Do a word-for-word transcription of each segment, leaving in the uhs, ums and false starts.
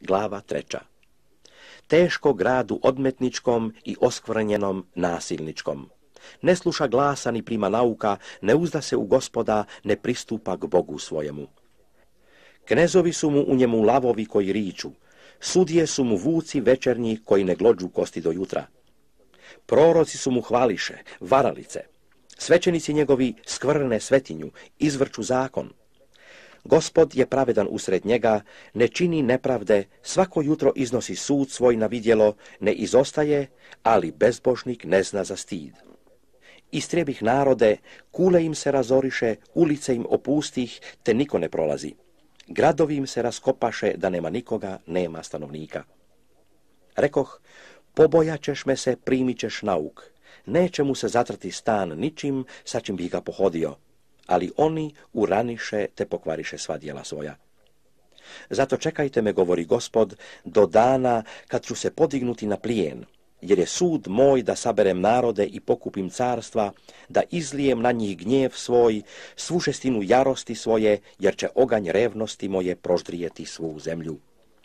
glava treća. Teško gradu odmetničkom i oskvrnjenom nasilničkom. Ne sluša glasa ni prima nauka, ne uzda se u Gospoda, ne pristupa k Bogu svojemu. Knezovi su mu u njemu lavovi koji riču, sudije su mu vuci večernji koji ne glođu kosti do jutra. Proroci su mu hvališe, varalice. Svećenici njegovi skvrne svetinju, izvrču zakon. Gospod je pravedan usred njega, ne čini nepravde, svako jutro iznosi sud svoj na vidjelo, ne izostaje, ali bezbožnik ne zna za stid. Istrijebih narode, kule im se razoriše, ulice im opustih, te niko ne prolazi. Gradovi im se raskopaše, da nema nikoga, nema stanovnika. Rekoh, pobojaćeš me se, primit ćeš nauk. Neće mu se zatrti stan ničim, sa čim bi ga pohodio, ali oni uraniše te pokvariše sva djela svoja. Zato čekajte me, govori Gospod, do dana kad ću se podignuti na plijen, jer je sud moj da saberem narode i pokupim carstva, da izlijem na njih gnjev svoj, svu žestinu jarosti svoje, jer će oganj revnosti moje proždrijeti svu zemlju.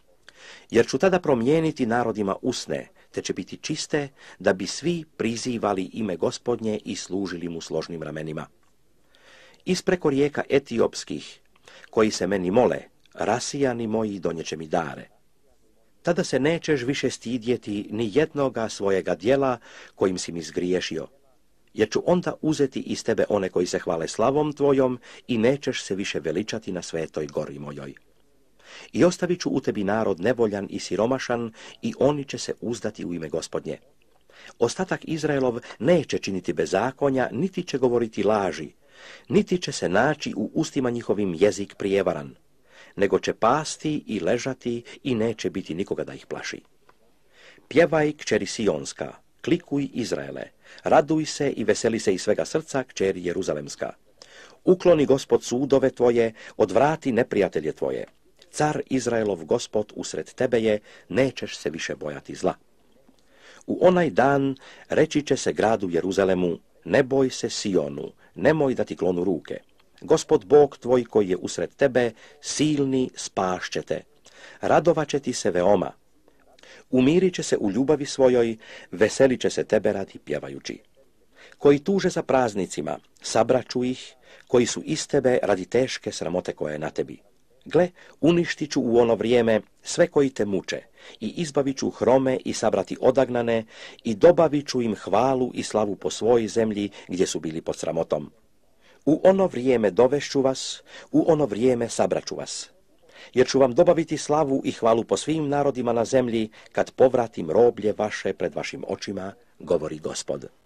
Jer ću tada promijeniti narodima usne, te će biti čiste, da bi svi prizivali ime Gospodnje i služili mu složnim ramenima. Ispreko rijeka etiopskih, koji se meni mole, rasijani moji donjeće mi dare. Tada se nećeš više stidjeti ni jednoga svojega djela kojim si mi zgriješio, jer ću onda uzeti iz tebe one koji se hvale slavom tvojom i nećeš se više veličati na svetoj gori mojoj. I ostavit ću u tebi narod nevoljan i siromašan i oni će se uzdati u ime Gospodnje. Ostatak Izraelov neće činiti bezakonja, niti će govoriti laži, niti će se naći u ustima njihovim jezik prijevaran, nego će pasti i ležati i neće biti nikoga da ih plaši. Pjevaj, kćeri Sionska, klikuj Izraele, raduj se i veseli se iz svega srca, kćeri Jeruzalemska. Ukloni Gospod sudove tvoje, odvrati neprijatelje tvoje. Car Izraelov Gospod usred tebe je, nećeš se više bojati zla. U onaj dan reći će se gradu Jeruzalemu, ne boj se Sionu, nemoj da ti klonu ruke. Gospod Bog tvoj koji je usred tebe, silni spašće te. Radovat će ti se veoma. Umirit će se u ljubavi svojoj, veselit će se tebe radi pjevajući. Koji tuže za praznicima, sabraću ih, koji su iz tebe radi teške sramote koja je na tebi. Gle, uništit ću u ono vrijeme sve koji te muče i izbavit ću hrome i sabrati odagnane i dobavit ću im hvalu i slavu po svojoj zemlji gdje su bili pod sramotom. U ono vrijeme dovešću vas, u ono vrijeme sabraću vas, jer ću vam dobaviti slavu i hvalu po svim narodima na zemlji kad povratim roblje vaše pred vašim očima, govori Gospod.